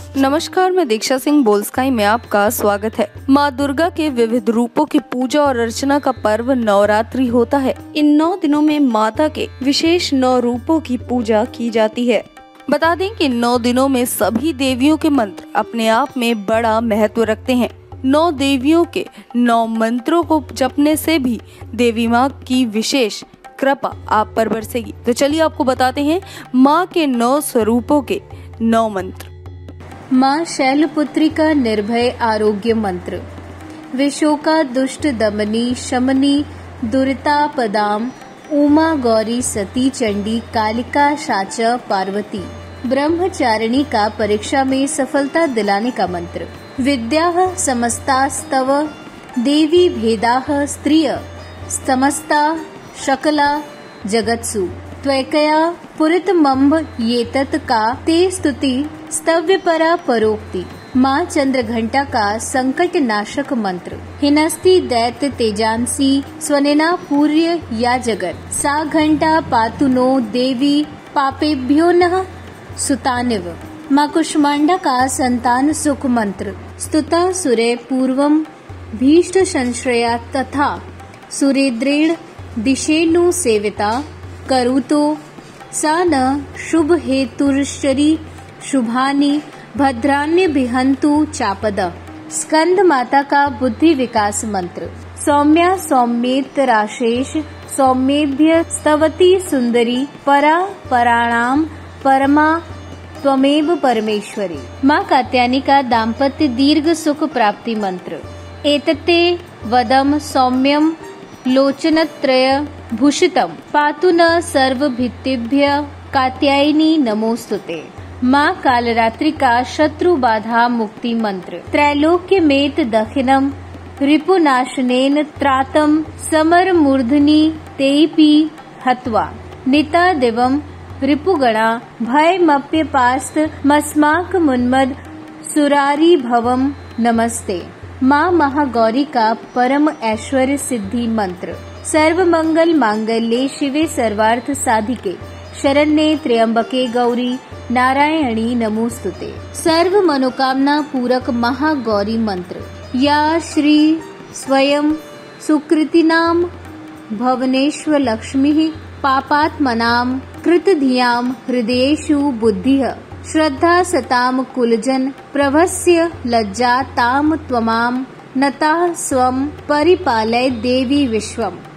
नमस्कार, मैं दीक्षा सिंह बोलस्काई में आपका स्वागत है। माँ दुर्गा के विविध रूपों की पूजा और अर्चना का पर्व नवरात्रि होता है। इन 9 दिनों में माता के विशेष 9 रूपों की पूजा की जाती है। बता दें कि 9 दिनों में सभी देवियों के मंत्र अपने आप में बड़ा महत्व रखते हैं। 9 देवियों के 9 मंत्रों को जपने से भी देवी माँ की विशेष कृपा आप पर बरसेगी। तो चलिए आपको बताते हैं माँ के 9 स्वरूपों के 9 मंत्र। माँ शैलपुत्री का निर्भय आरोग्य मंत्र। विशोका दुष्ट दमनी शमनी दुरितापदाम उमा गौरी सती चंडी कालिका शाचा पार्वती। ब्रह्मचारिणी का परीक्षा में सफलता दिलाने का मंत्र। विद्याः समस्तास्तव देवी भेदाः स्त्रिय समस्ता शकला जगत्सु त्वैकया पुरितमम्भ येतत् का ते स्तुति स्तव्यपरा परोक्ति। माँ चंद्र घंटा का संकट नाशक मंत्र। हिनस्ति दैत्य तेजांसी स्वनेना पूर्य या जगत सा घंटा पातु नो देवी पापेभ्यो नः सुतानिव। माँ कुष्मांडा का संतान सुख मंत्र। स्तुता सुरे पूर्वम भीष्ट संश्रया तथा सुरेद्रेण दिशेनु सेविता करुतो सा न शुभ हेतुर्शरी शुभानि भद्रान्य बिहंतु चापद। स्कंद माता का बुद्धि विकास मंत्र। सौम्या सौम्येत राशेष सौम्येभ्य स्तवती सुंदरी परा पराणाम परमा त्वमेव परमेश्वरी। माँ कात्यायनी का दाम्पत्य दीर्घ सुख प्राप्ति मंत्र। एतते वदम सौम्यम लोचनत्रय भूषितम पातु न सर्वभित्तिभ्य कात्यायनी नमोस्तुते। माँ कालरात्रि का शत्रु बाधा मुक्ति मंत्र। त्रैलोक्य मेत दखिनम रिपुनाशनेन त्रातम समर मूर्धनि तेपि हत्वा निता दिवम रिपुगणा भयमप्यपास्त मस्माक मुन्मद सुरारी भवम नमस्ते। माँ महागौरी का परम ऐश्वर्य सिद्धि मंत्र। सर्व मंगल मांगल्ये शिवे सर्वार्थ साधिके शरण्ये त्र्यंबके गौरी नारायणी नमोस्तुते। सर्व मनोकामना पूरक महागौरी मंत्र। या श्री स्वयं सुकृतिनाम भवनेश्वर लक्ष्मी पापात्मनाम कृतधियाम हृदयेषु बुद्धिः श्रद्धा सताम कुलजन प्रभस्य लज्जा ताम त्वमाम नता स्वम परिपालय देवी विश्वम।